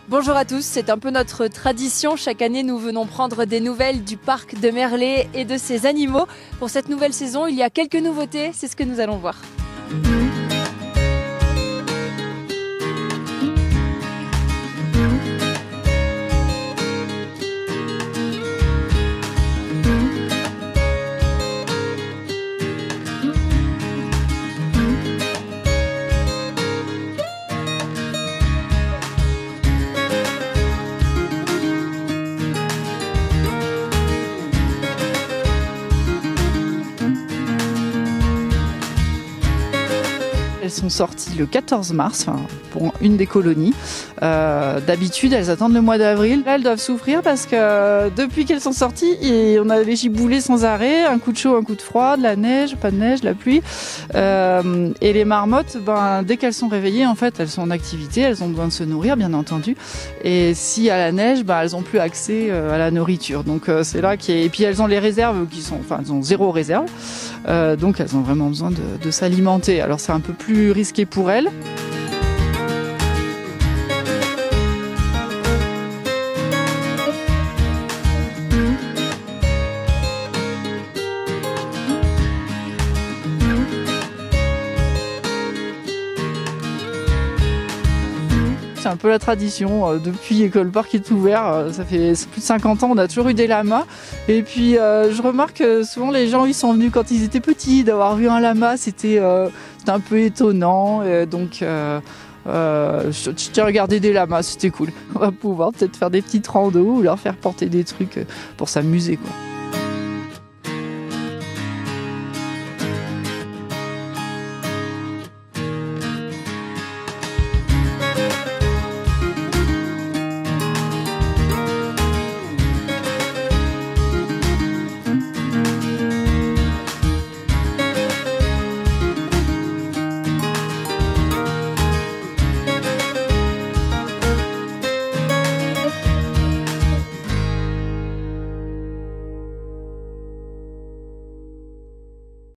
Bonjour à tous, c'est un peu notre tradition. Chaque année, nous venons prendre des nouvelles du parc de Merlet et de ses animaux. Pour cette nouvelle saison, il y a quelques nouveautés, c'est ce que nous allons voir. Elles sont sorties le 14 mars pour une des colonies. D'habitude, elles attendent le mois d'avril. Là, elles doivent souffrir parce que depuis qu'elles sont sorties, on a les giboulées sans arrêt, un coup de chaud, un coup de froid, de la neige, pas de neige, la pluie. Et les marmottes, dès qu'elles sont réveillées, en fait, elles sont en activité, elles ont besoin de se nourrir, bien entendu. Et si à la neige, elles n'ont plus accès à la nourriture. Donc c'est là et puis elles ont les réserves elles ont zéro réserve. Donc elles ont vraiment besoin de s'alimenter. Alors c'est un peu plus risqué pour elles. C'est un peu la tradition, depuis École Parc est ouvert, ça fait plus de 50 ans, on a toujours eu des lamas. Et puis je remarque que souvent les gens ils sont venus quand ils étaient petits, d'avoir vu un lama, c'était un peu étonnant. Donc tiens, regarder des lamas, c'était cool. On va pouvoir peut-être faire des petites randos ou leur faire porter des trucs pour s'amuser, quoi.